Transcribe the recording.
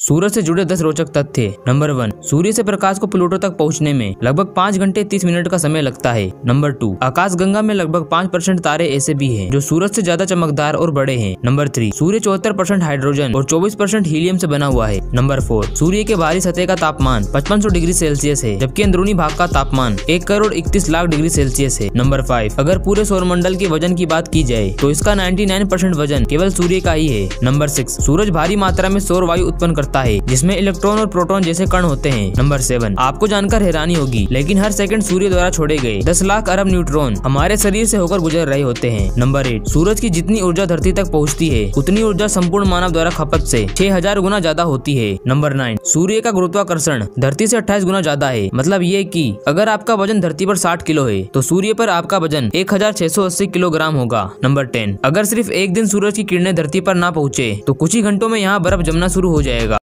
सूरज से जुड़े 10 रोचक तथ्य। नंबर 1, सूर्य से प्रकाश को प्लूटो तक पहुंचने में लगभग 5 घंटे 30 मिनट का समय लगता है। नंबर 2, आकाशगंगा में लगभग 5% तारे ऐसे भी हैं जो सूरज से ज्यादा चमकदार और बड़े हैं। नंबर 3, सूर्य 74% हाइड्रोजन और 24% हीलियम से बना हुआ है। नंबर 4, सूर्य के बाहरी सतह का तापमान 5500 डिग्री सेल्सियस है, जबकि अंदरूनी भाग का तापमान 1,31,00,000 डिग्री सेल्सियस है। नंबर 5, अगर पूरे सौरमंडल के वजन की बात की जाए तो इसका 99% वजन केवल सूर्य का ही है। नंबर 6, सूरज भारी मात्रा में सौर वायु उत्पन्न करता है, जिसमें इलेक्ट्रॉन और प्रोटॉन जैसे कण होते हैं। नंबर 7, आपको जानकर हैरानी होगी, लेकिन हर सेकंड सूर्य द्वारा छोड़े गए 10 लाख अरब न्यूट्रॉन हमारे शरीर से होकर गुजर रहे होते हैं। नंबर 8, सूरज की जितनी ऊर्जा धरती तक पहुंचती है, उतनी ऊर्जा संपूर्ण मानव द्वारा खपत से 6000 गुना ज्यादा होती है। नंबर 9, सूर्य का गुरुत्वाकर्षण धरती से 28 गुना ज्यादा है। मतलब ये कि अगर आपका वजन धरती पर 60 किलो है, तो सूर्य पर आपका वजन 1680 किलोग्राम होगा। नंबर 10, अगर सिर्फ एक दिन सूरज की किरणें धरती पर ना पहुँचे तो कुछ ही घंटों में यहाँ बर्फ जमना शुरू हो जाएगा।